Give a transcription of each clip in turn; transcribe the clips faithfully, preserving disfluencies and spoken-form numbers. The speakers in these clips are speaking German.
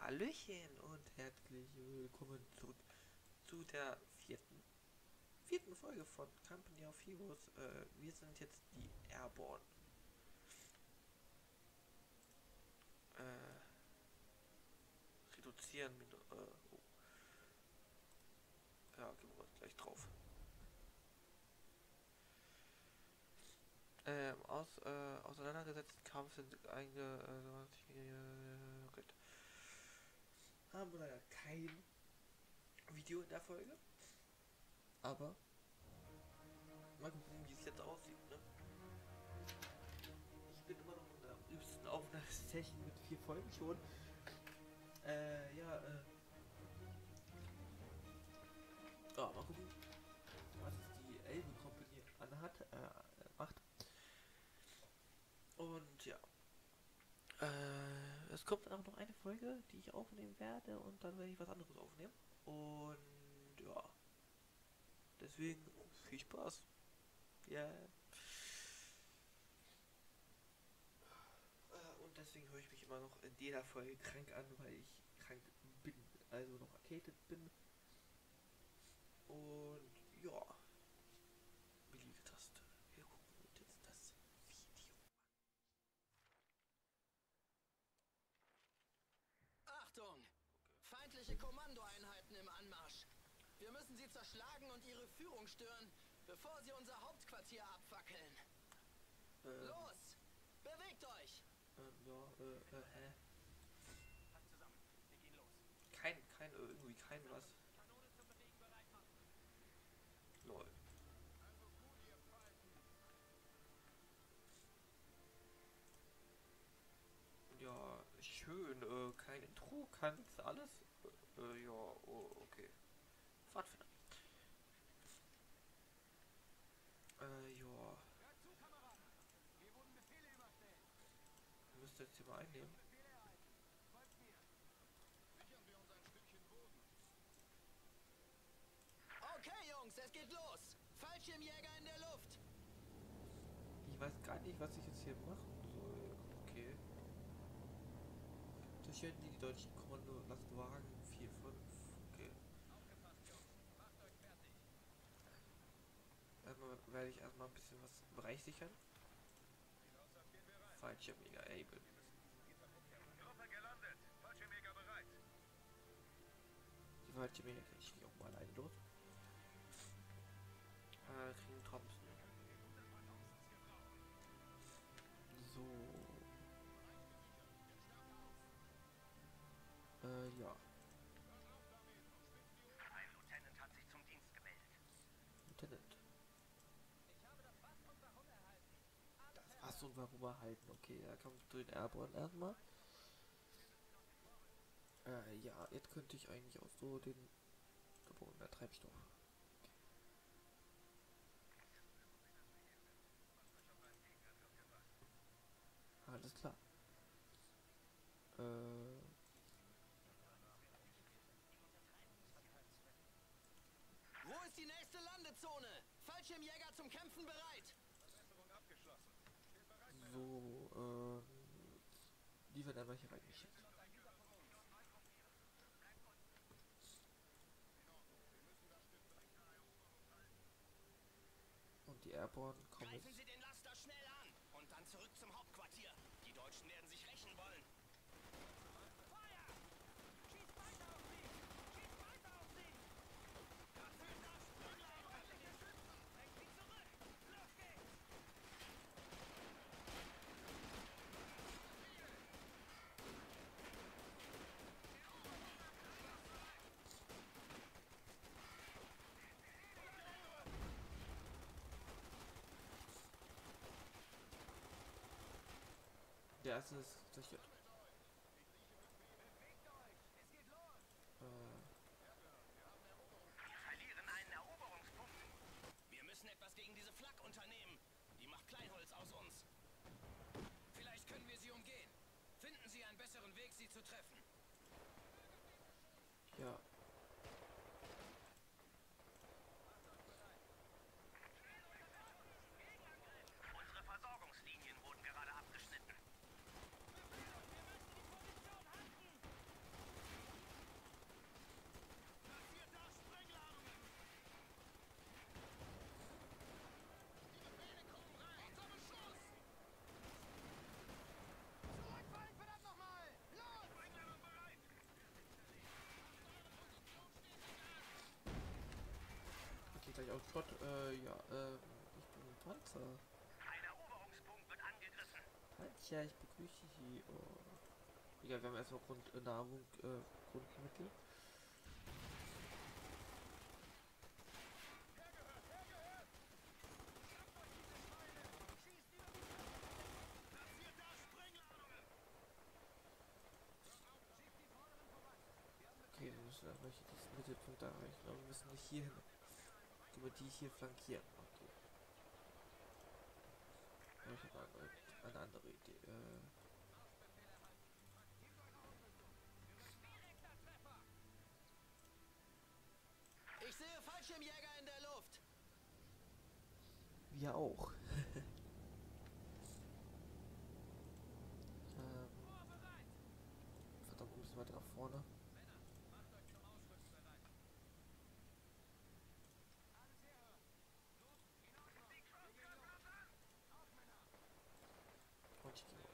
Hallöchen und herzlich willkommen zurück zu der vierten, vierten Folge von Company of Heroes. Äh, wir sind jetzt die Airborne. Äh, reduzieren, äh, oh. Ja, gehen wir gleich drauf. Ähm, aus, äh, auseinandergesetzten Kampf sind einige, äh, Ritt. Haben wir leider kein Video in der Folge. Aber mal gucken, wie es jetzt aussieht, ne? Ich bin immer noch in der übsten Aufnahmesession mit vier Folgen schon. Äh, ja, äh. Ja, mal gucken, was die Elbe Company anhat, äh, macht. Und ja. Äh, es kommt dann auch noch eine Folge, die ich aufnehmen werde und dann werde ich was anderes aufnehmen. Und ja. Deswegen viel Spaß. Ja. Yeah. Und deswegen höre ich mich immer noch in jeder Folge krank an, weil ich krank bin. Also noch erkältet bin. Und ja. Beliebige Taste. Wir gucken uns jetzt das Video an. Achtung! Feindliche Kommandoeinheiten im Anmarsch. Wir müssen sie zerschlagen und ihre Führung stören, bevor sie unser Hauptquartier abfackeln. Ähm, Los! Bewegt euch! Ähm, ja, äh, äh, hä? Kein, kein, irgendwie kein was. Lol. Ja, schön, äh, kein Intro, kein nix, alles. Äh, äh, ja, oh, okay. Pfadfinder. Äh, ja. Müsst ihr jetzt hier mal einnehmen. Okay, Jungs, es geht los! Fallschirmjäger in der Luft! Ich weiß gar nicht, was ich jetzt hier machen soll. Okay. Zerstören die, die deutschen Kommando-Lastwagen vier fünf. Okay. Erstmal werde ich erstmal ein bisschen was Bereich sichern. Fallschirmjäger able. Gruppe gelandet. Fallschirmjäger bereit. Die Fallschirmjäger kann ich auch mal alleine los. Äh, kriegen Thompson. So. Äh, ja. Ein Lieutenant hat sich zum Dienst gemeldet. Lieutenant. Das Fass und warum erhalten. Okay, da kommt zu den Airborne erstmal. Äh, ja, jetzt könnte ich eigentlich auch so den... Der Treibstoff. Alles klar. Äh... Wo ist die nächste Landezone? Fallschirmjäger zum Kämpfen bereit! So, ähm... Die werden einfach hier reingeschickt. Und die Airborne kommen Greifen jetzt... Sie den Laster schnell an und dann zurück zum Hauptquartier. Die Deutschen werden sich rächen wollen. Feuer! Schießt weiter auf sie! Schießt weiter auf sie! Das ist das feindliche Schützen! Bringt sie zurück! Los geht's! Der erste ist zerstört. Äh... Wir verlieren einen Eroberungspunkt. Wir müssen etwas gegen diese Flak unternehmen. Die macht Kleinholz aus uns. Vielleicht können wir sie umgehen. Finden Sie einen besseren Weg, sie zu treffen. Ja. Unsere Versorgungslinien wurden gerade abgeschnitten. Gott, äh, ja, äh, ich bin ein Panzer. Ein Eroberungspunkt wird angegriffen. Halt, ja, ich begrüße Sie. Oh. Ja, wir haben erstmal Grund, äh, Nahrung, äh, Grundmittel. Okay, wir müssen erstmal hier diesen Mittelpunkt erreichen, aber wir müssen nicht hier hin. Können wir die hier flankieren? Okay. Ja, ich habe eine, eine andere Idee. Äh, Ich sehe Fallschirmjäger in der Luft. wir auch. ähm, verdammt, ein bisschen weiter nach vorne. Und ich gehe.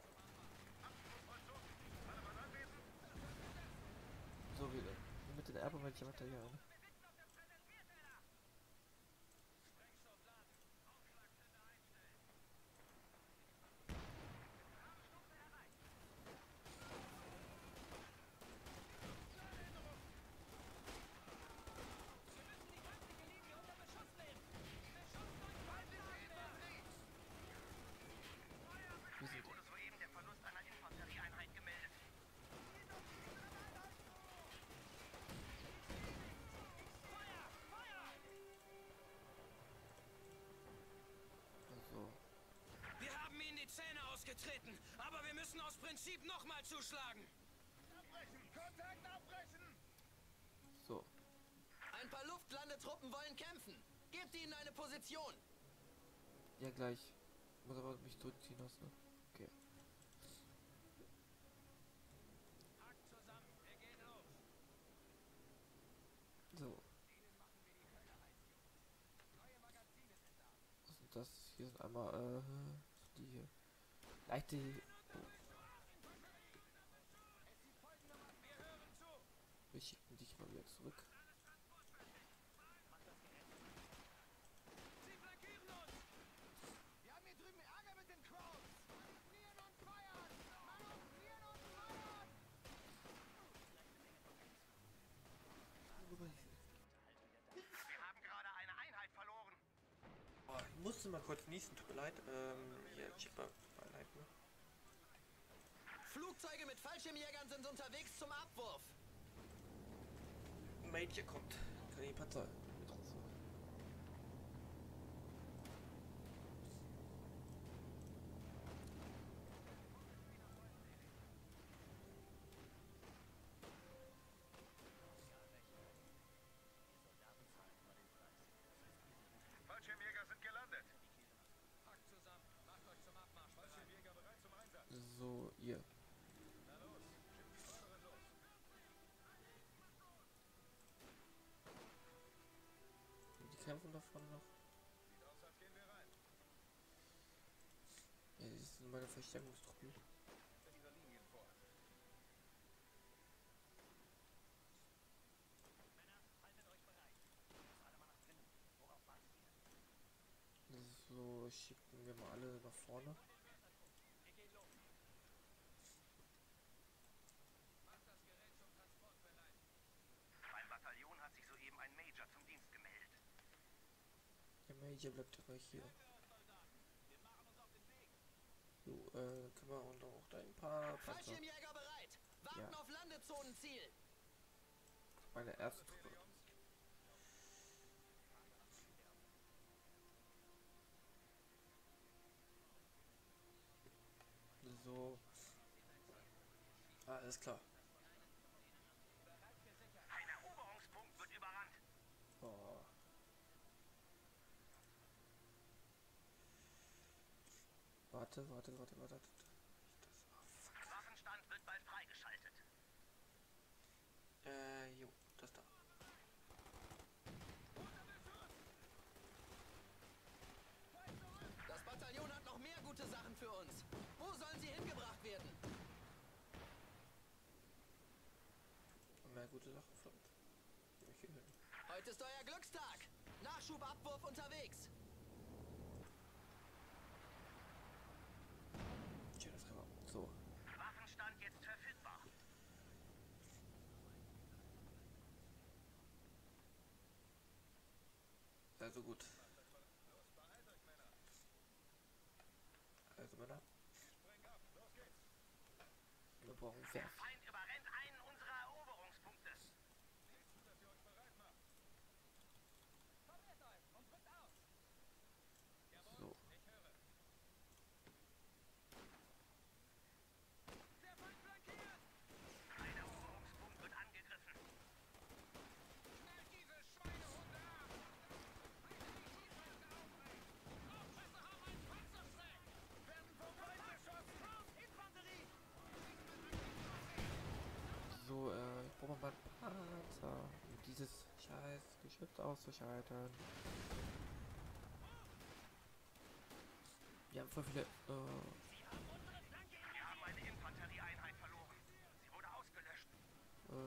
So, wir mit den Erben werde ich weiter hier ein. Wir sind Wurde soeben der Verlust einer Infanterieeinheit gemeldet. also. Wir haben ihnen die Zähne ausgetreten, aber wir müssen aus Prinzip nochmal zuschlagen. Abbrechen! Kontakt abbrechen! So. Ein paar Luftlandetruppen wollen kämpfen. Gebt ihnen eine Position. Ja, gleich. Ich muss aber mich zurückziehen lassen. Okay. Packt zusammen, wir gehen los. So. Was ist das? Hier sind einmal, äh, die hier. Leichte. Oh. Wir schicken dich mal wieder zurück. Sie flankieren uns. Wir haben hier drüben Ärger mit den Crowds! Manövrieren und feuern! Manövrieren und feuern! Wir haben gerade eine Einheit verloren. Oh, ich musste mal kurz niesen, tut mir leid. Ähm, hier, Chipper, leid, ne? Flugzeuge mit Fallschirmjägern sind unterwegs zum Abwurf. Mädchen kommt. Kann die Panzer mit raus. Fallschirmjäger sind gelandet. Packt zusammen, macht euch zum Abmarsch. Fallschirmjäger bereit zum Einsatz. So, ihr. Na los, schickt die Vorderen los. Die kämpfen davon noch. Sieht aus, als gehen wir rein. Ja, das sind meine Verstärkungstruppen. Unsere Linien vor. So, schicken wir mal alle nach vorne. Beim Bataillon hat sich soeben ein Major zum Dienst gemeldet. Der Major bleibt aber hier. So, äh, können wir auch noch ein paar Panzer. Fallschirmjäger bereit. Warten Ja. auf Landezonenziel. Meine erste Truppe. So. Ah, alles klar. Ein Eroberungspunkt wird überrannt. Oh. Warte, warte, warte, warte. Das war fuck. Waffenstand wird bald freigeschaltet. Äh, jo, das da. Das Bataillon hat noch mehr gute Sachen für uns. Wo sollen sie hingebracht werden? Mehr gute Sachen für uns. Geh mich hier hin. Heute ist euer Glückstag. Nachschubabwurf unterwegs. Schönes Kammer. So. Waffenstand jetzt verfügbar. Also gut. Also Männer. Wir brauchen Der Werf. Feind überrennt einen unserer Eroberungspunkte. So. Ein Eroberungspunkt wird angegriffen. Schnell diese Schweinehunde ab! Aufpasser haben einen Panzerschreck! Werden vorbeibeschossen! Infanterie! So, äh, ich brauche mal einen Panzer, um dieses scheiß Geschütz auszuschalten. Wir haben voll viele, äh, Wir haben eine Infanterieeinheit verloren. Sie wurde ausgelöscht. äh,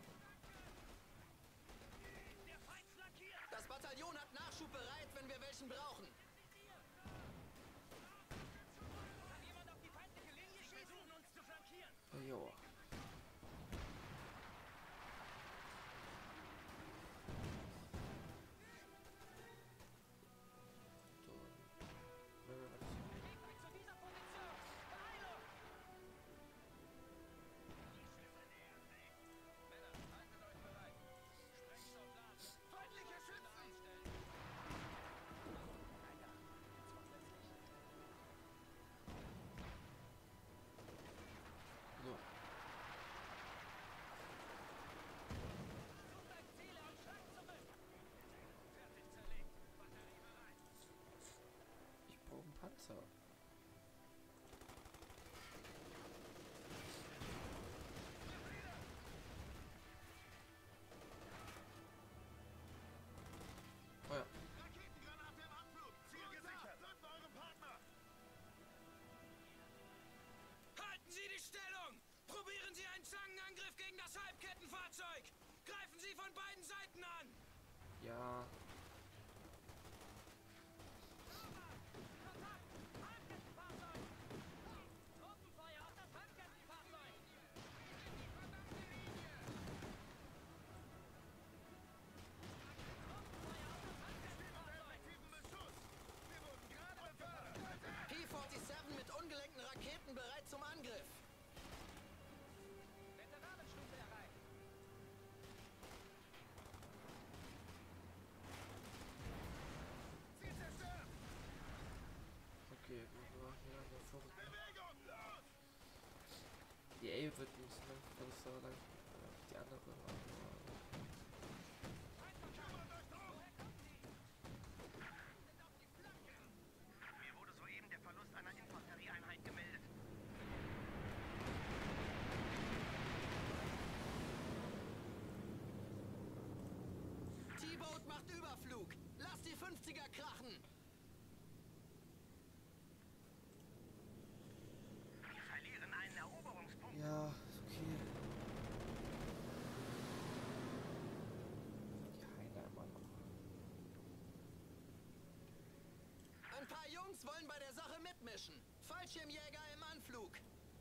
Der Feind flankiert. Das Bataillon hat Nachschub bereit, wenn wir welchen brauchen. Kann jemand auf die feindliche Linie schießen? Sie versuchen uns zu flankieren. äh, jo. So. Äh, Gebt euch zu dieser Position. Beeilung! Feindliche Schützen! so. Sucht euch Ziele und schlagt zurück. Fertig zerlegt. Batterie bereit. Ich brauche einen Panzer. Oh ja. Raketengranate im Anflug! Ziel gesichert! Trefft eure Partner! Halten Sie die Stellung! Probieren Sie einen Zangenangriff gegen das Halbkettenfahrzeug! Greifen Sie von beiden Seiten an! Ja. Truppenfeuer auf das Halbkettenfahrzeug! Effektiven Beschuss! Wir wurden gerade befördert! P siebenundvierzig mit ungelenkten Raketen bereit zum Angriff. Veteranenstufe erreicht! Ziel zerstört! Okay, wir machen hier eine Vorrück. Bewegung! Los! Die A wird ein bisschen größer, dann äh, die andere. Aber Kümmert euch drum! Mir wurde soeben der Verlust einer Infanterieeinheit gemeldet. T-Boat macht Überflug. Lass die fünfziger krachen. Wir verlieren einen Eroberungspunkt. ja, ist okay. Keiner immer noch. Ein paar Jungs wollen bei der Sache mitmischen. Fallschirmjäger im Anflug.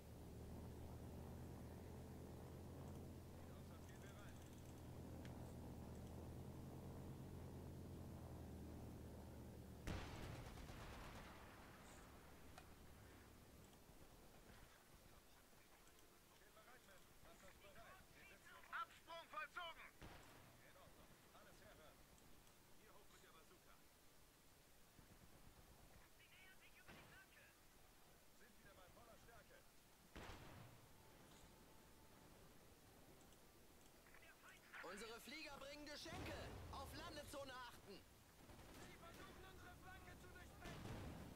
Absprung vollzogen! Unsere Flieger bringen Geschenke. Auf Landezone achten. Sie versuchen unsere Flanke zu durchbrechen!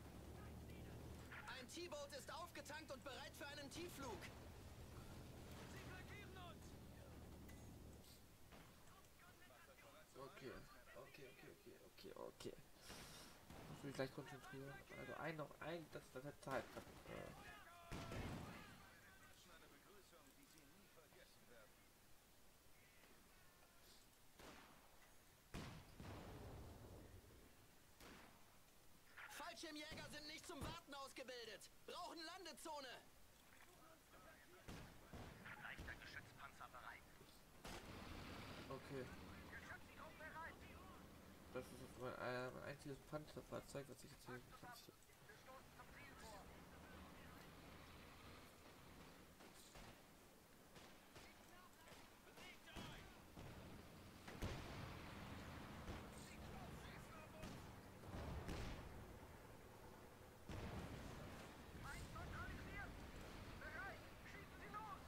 Ein T-Boat ist aufgetankt und bereit für einen Tiefflug. Sie flankieren uns! Okay, okay, okay, okay, okay, okay. Ich muss mich gleich konzentrieren. Also ein noch ein, das das hat Zeit. Äh, zum Warten ausgebildet. Brauchen Landezone. Leichter Geschützpanzer bereit. Okay. Geschütztrupp bereit. Das ist jetzt mein, äh, mein einziges Panzerfahrzeug, was ich jetzt hier benutze. Wir stoßen zum Ziel vor. Feind neutralisiert. Bereit. Schießen Sie los.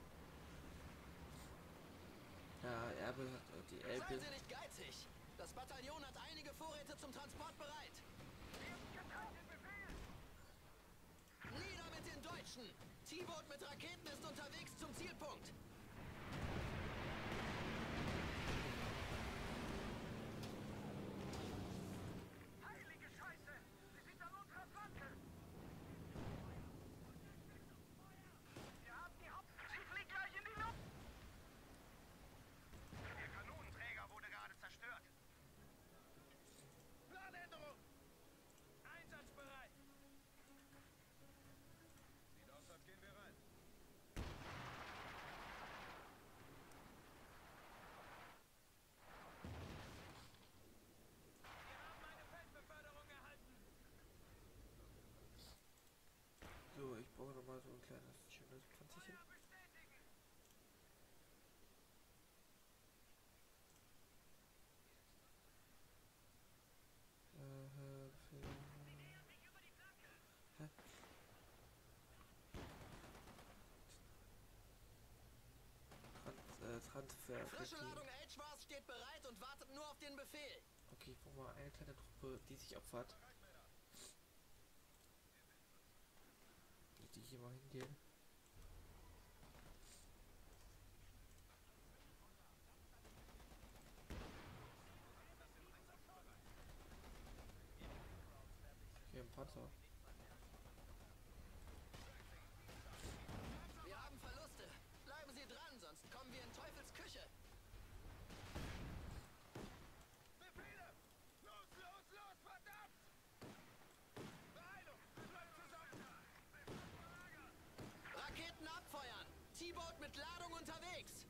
Ja, Erbe hat äh, die Seien Elbe. Sie nicht geizig. Das Bataillon hat einige Vorräte zum Transport bereit. Werden geteilt den Befehl. Nieder mit den Deutschen. T-Boat mit Raketen ist unterwegs zum Zielpunkt. Heilige Scheiße. Sie sind an unserer Flanke. Wir haben die Haupt... Sie fliegt gleich in die Luft. Der Kanonenträger wurde gerade zerstört. Planänderung! Einsatzbereit. Sieht aus, als gehen wir rein. Wir haben eine Feldbeförderung erhalten. So, ich brauche nochmal so ein kleines, schönes Panzerchen. Feuer bestätigen. Äh, für, Nähern sich über die Flanke. hä? Trans, äh, Transfer. Frische Okay. Ladung H-Wars steht bereit und wartet nur auf den Befehl. Okay, ich brauche mal eine kleine Truppe, die sich opfert. Die hier mal hingehen. Hier im Panzer. Wir haben Verluste. Bleiben Sie dran, sonst kommen wir in Teufels Küche. Befehle! Los, los, los, verdammt! Beeilung! Bleibt zusammen! Raketen abfeuern. T-Boat mit Ladung unterwegs.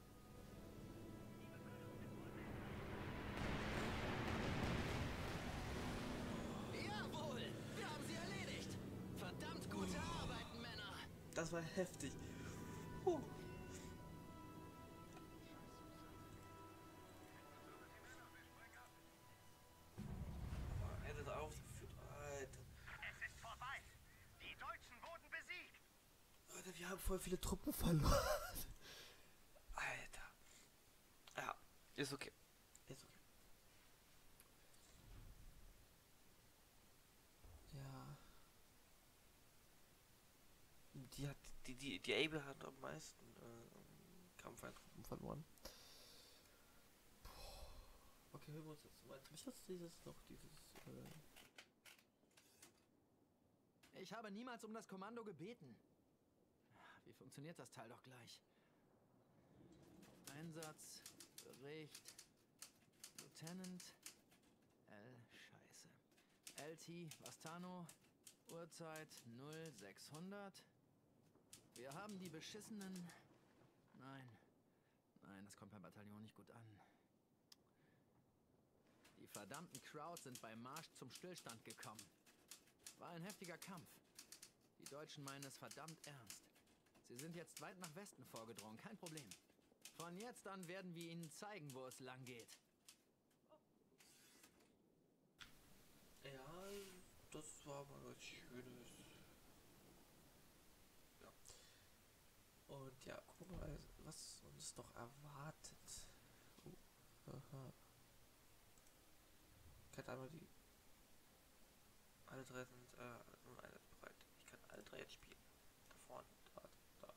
Jawohl, wir haben sie erledigt. Verdammt gute Arbeit, Männer. Das war heftig. Puh. Ende aufgeführt. Alter. Es ist vorbei. Die Deutschen wurden besiegt. Alter, wir haben voll viele Truppen verloren. Alter. Ja, ist okay. Ist okay. Ja. Die hat die die die Able hat am meisten äh, Kampfeintruppen verloren. Puh. Okay, hören wir uns jetzt mal. Mich das dieses noch dieses äh, Ich habe niemals um das Kommando gebeten. Wie funktioniert das Teil doch gleich? Einsatz, Bericht, Lieutenant, L, Scheiße. L T, Vastano, Uhrzeit null sechshundert. Wir haben die beschissenen... Nein, nein, das kommt beim Bataillon nicht gut an. Die verdammten Crowds sind beim Marsch zum Stillstand gekommen. War ein heftiger Kampf. Die Deutschen meinen es verdammt ernst. Sie sind jetzt weit nach Westen vorgedrungen, kein Problem. Von jetzt an werden wir ihnen zeigen, wo es lang geht. ja, das war mal was Schönes. Ja. Und ja, gucken wir mal, was uns noch erwartet. Oh, aha. Ich kann einmal die. Alle drei sind äh, nun einsatzbereit. Ich kann alle drei jetzt spielen. Da vorne, da, da.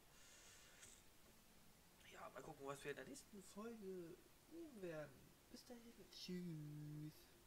Ja, mal gucken, was wir in der nächsten Folge nehmen werden. Bis dahin. Tschüss.